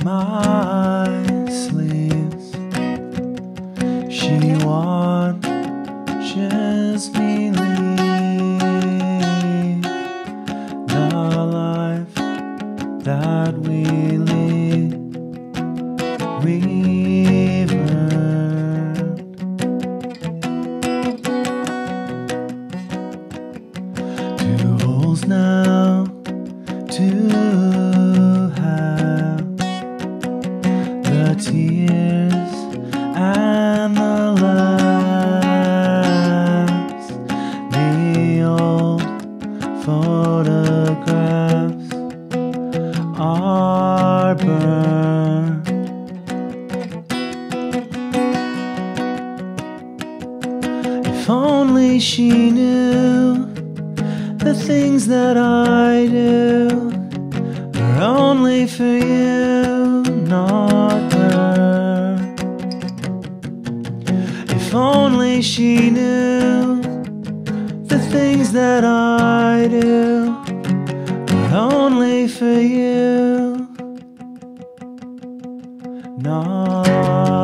my sleeves. She watches me lead the life that we lead. We've learned two holes now to have the tears and the laughs. The old photographs are burned. If only she knew the things that I do are only for you, not her. If only she knew the things that I do are only for you, not